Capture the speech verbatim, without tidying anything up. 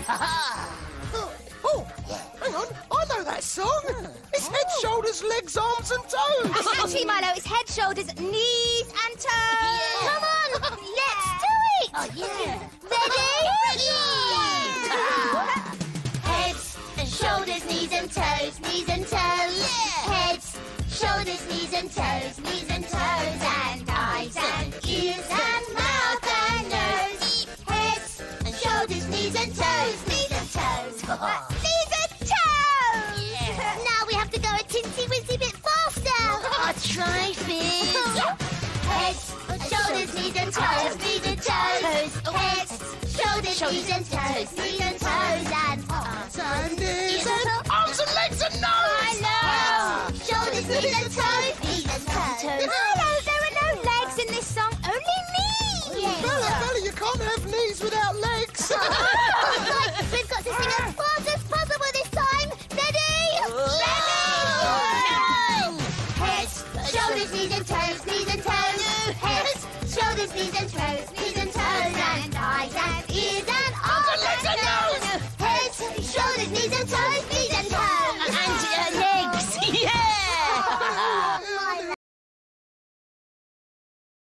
oh, oh, hang on. I know that song. It's head, shoulders, legs, arms and toes. Actually, Milo, it's head, shoulders, knees and toes. Yeah. Come on, let's do it. Oh, yeah. Ready? Ready! Heads and shoulders, knees and toes, knees and toes. Yeah. Heads, shoulders, knees and toes, knees and toes, and eyes and ears and mouth and nose. Heads and shoulders, knees and toes, knees and toes. Knees and toes. Yeah. Now we have to go a tinsy wincy bit faster. I'll try, Fizz. Heads, shoulders, knees and toes, knees and toes. Heads, shoulders, knees and toes, knees and toes, and arms And ears and arms and legs and nose. I know. Shoulders, knees and toes, knees and toes. Milo, there are no legs in this song, only knees. Yeah. Bella, Bella, you can't have knees without legs. Right, we've got to sing as fast as possible this time. Ready? No! Heads, shoulders, knees and toes, knees and toes. Heads, shoulders, knees and toes,